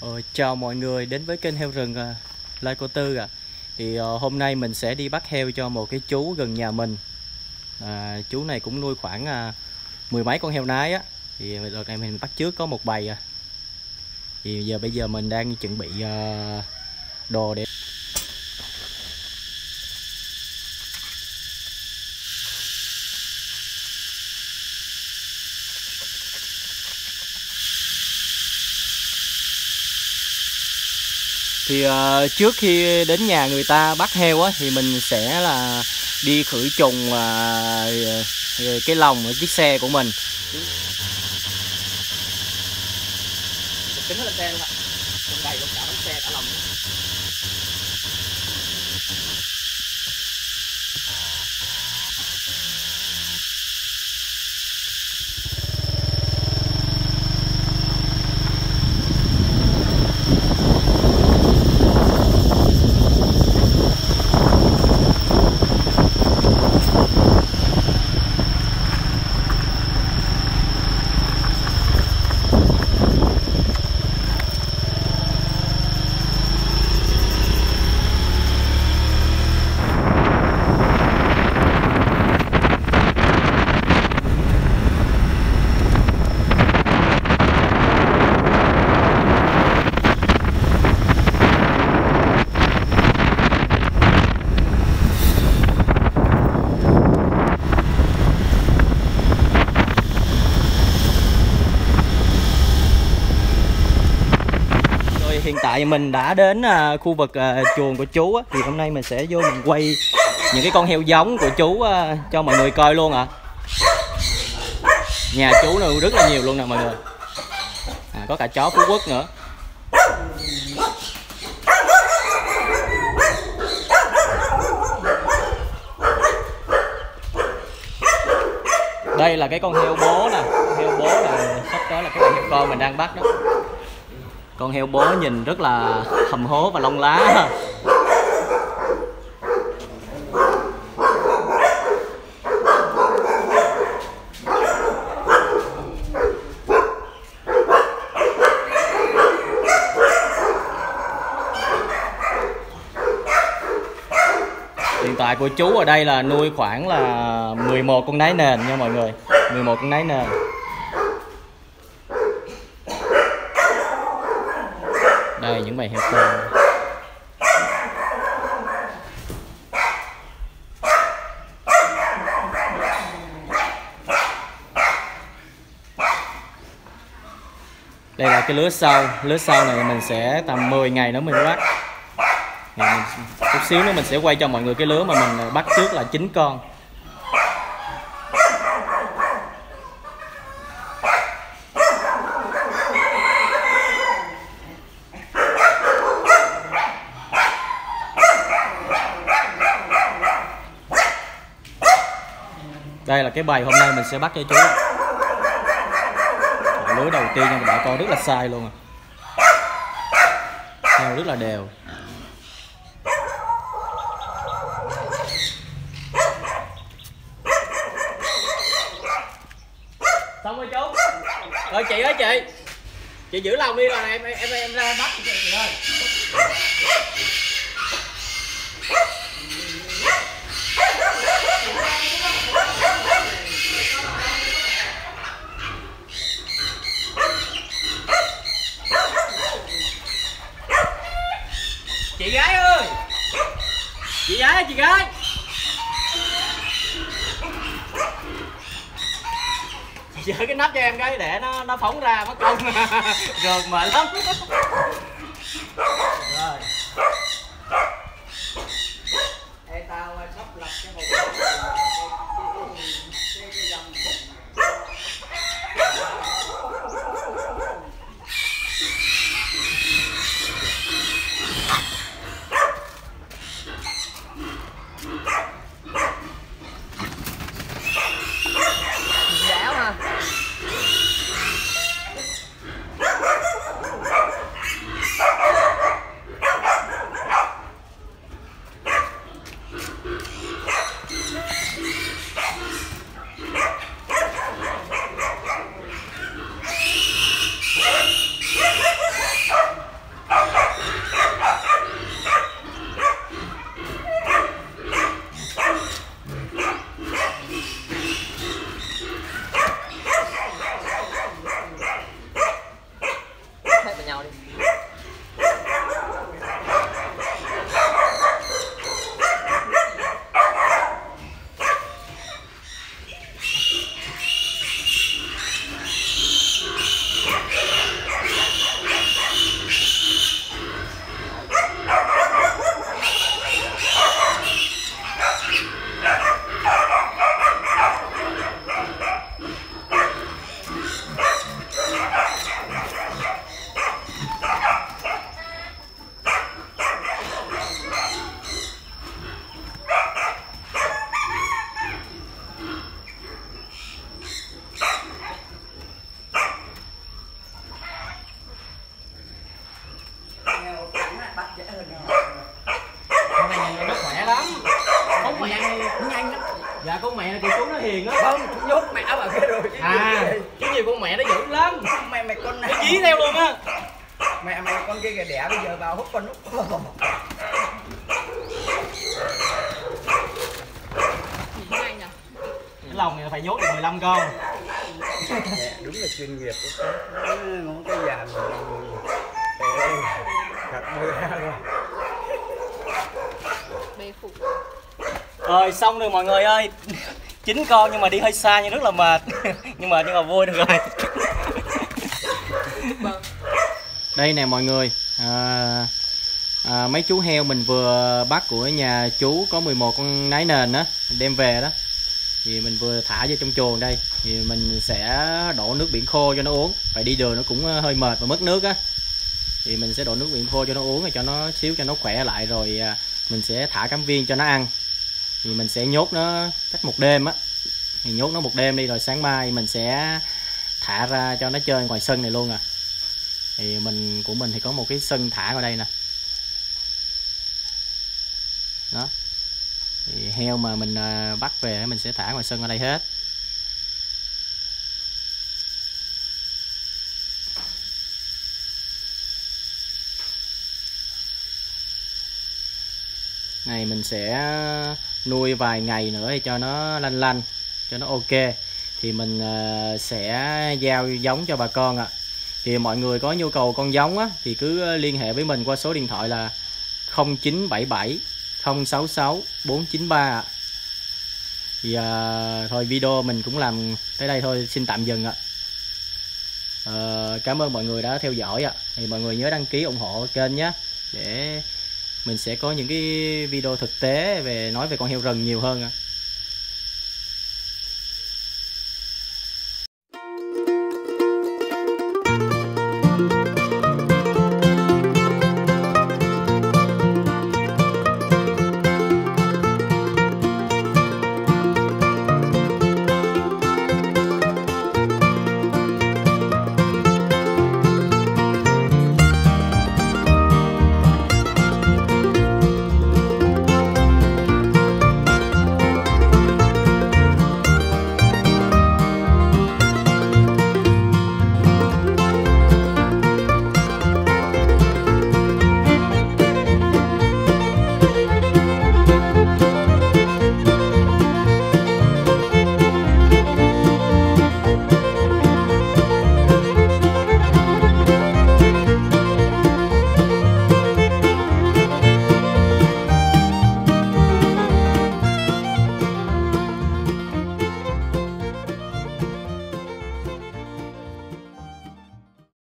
Chào mọi người đến với kênh heo rừng Lai Cô Tư Thì hôm nay mình sẽ đi bắt heo cho một cái chú gần nhà mình. Chú này cũng nuôi khoảng mười mấy con heo nái á. Thì đợt này mình bắt trước có một bầy Thì bây giờ mình đang chuẩn bị đồ để trước khi đến nhà người ta bắt heo á, thì mình sẽ là đi khử trùng cái lồng ở chiếc xe của mình. Kính lên xe luôn ạ. Trong đầy luôn cả bánh xe cả lồng. Hiện tại mình đã đến khu vực chuồng của chú á. Thì hôm nay mình sẽ vô mình quay những cái con heo giống của chú cho mọi người coi luôn ạ. Nhà chú nuôi rất là nhiều luôn nè mọi người. Có cả chó Phú Quốc nữa. Đây là cái con heo bố nè. Heo bố là sắp tới là cái con heo con mình đang bắt đó. Con heo bố nhìn rất là hầm hố và lông lá. Hiện tại của chú ở đây là nuôi khoảng là 11 con nái nền nha mọi người. 11 con nái nền. Đây những bầy heo con. Đây là cái lứa sau. Lứa sau này mình sẽ tầm 10 ngày nữa mình bắt. Chút xíu nữa mình sẽ quay cho mọi người cái lứa mà mình bắt trước là 9 con. Đây là cái bầy hôm nay mình sẽ bắt cho chú. Lứa đầu tiên nhưng mà đã con rất là sai luôn heo rất là đều. Xong rồi chú. Rồi chị ơi chị giữ lòng đi rồi em ra bắt chị ơi. Chị gái ơi, chị gái chị giữ cái nắp cho em cái để nó phóng ra mất công rượt mệt lắm. Rồi ê tao sắp lập cái một cái dòng. nhau đi. Con này nó khỏe lắm. Con mẹ nhanh lắm. dạ con mẹ này thì chú nó hiền á. Không, nhốt mẹ vào kia rồi. Chứ nhiều con mẹ nó dữ lắm. Mày con này. Nó dí theo luôn á. Mẹ con kia kìa, đẻ bây giờ vào hút con hút. Cái lồng này phải nhốt được 15 con. Đúng là chuyên nghiệp. Ngón cái vàng thật mưa rồi. Rồi xong rồi mọi người ơi. 9 con nhưng mà đi hơi xa nhưng rất là mệt. nhưng mà vui được rồi. Đây nè mọi người. Mấy chú heo mình vừa bắt của nhà chú có 11 con nái nền á, đem về đó. Thì mình vừa thả vô trong chuồng đây. Thì mình sẽ đổ nước biển khô cho nó uống. Phải đi đường nó cũng hơi mệt và mất nước á. Thì mình sẽ đổ nước biển khô cho nó uống, rồi cho nó xíu cho nó khỏe lại, rồi mình sẽ thả cám viên cho nó ăn. Thì mình sẽ nhốt nó cách một đêm á. Thì nhốt nó một đêm đi, rồi sáng mai mình sẽ thả ra cho nó chơi ngoài sân này luôn à. Thì của mình thì có một cái sân thả ở đây nè. Đó. Thì heo mà mình bắt về mình sẽ thả ngoài sân ở đây hết. Này mình sẽ nuôi vài ngày nữa để cho nó lanh lanh, cho nó ok. Thì mình sẽ giao giống cho bà con ạ. Thì mọi người có nhu cầu con giống á, thì cứ liên hệ với mình qua số điện thoại là 0977 066 493 ạ. Thì thôi video mình cũng làm tới đây thôi, xin tạm dừng ạ. Cảm ơn mọi người đã theo dõi ạ. Thì mọi người nhớ đăng ký ủng hộ kênh nhé, để mình sẽ có những cái video thực tế nói về con heo rừng nhiều hơn ạ.